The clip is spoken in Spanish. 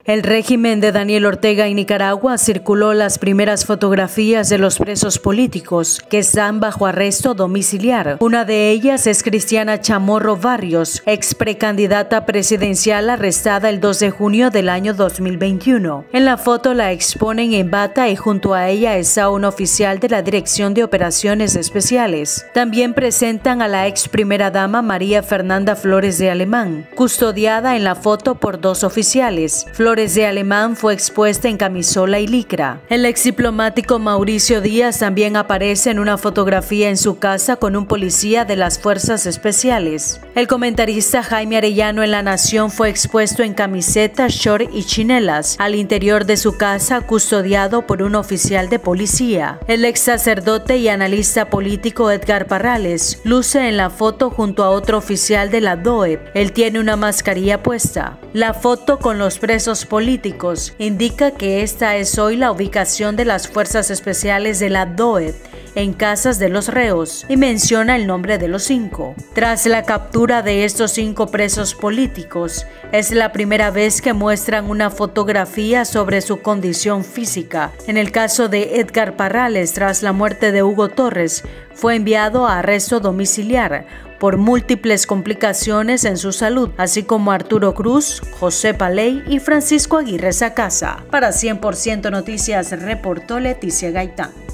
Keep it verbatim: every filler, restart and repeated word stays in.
El régimen de Daniel Ortega en Nicaragua circuló las primeras fotografías de los presos políticos que están bajo arresto domiciliar. Una de ellas es Cristiana Chamorro Barrios, ex precandidata presidencial arrestada el dos de junio del año dos mil veintiuno. En la foto la exponen en bata y junto a ella está un oficial de la Dirección de Operaciones Especiales. También presentan a la ex primera dama María Fernanda Flores de Alemán, custodiada en la foto por dos oficiales. Flores de Alemán fue expuesta en camisola y licra. El ex diplomático Mauricio Díaz también aparece en una fotografía en su casa con un policía de las Fuerzas Especiales. El comentarista Jaime Arellano en La Nación fue expuesto en camiseta, short y chinelas al interior de su casa, custodiado por un oficial de policía. El ex sacerdote y analista político Edgar Parrales luce en la foto junto a otro oficial de la D O E P. Él tiene una mascarilla puesta. La foto con los presos políticos indica que esta es hoy la ubicación de las Fuerzas Especiales de la D O E P en casas de los reos y menciona el nombre de los cinco. Tras la captura de estos cinco presos políticos, es la primera vez que muestran una fotografía sobre su condición física. En el caso de Edgar Parrales, tras la muerte de Hugo Torres, fue enviado a arresto domiciliar por múltiples complicaciones en su salud, así como Arturo Cruz, José Paley y Francisco Aguirre Sacasa. Para cien por ciento Noticias reportó Leticia Gaitán.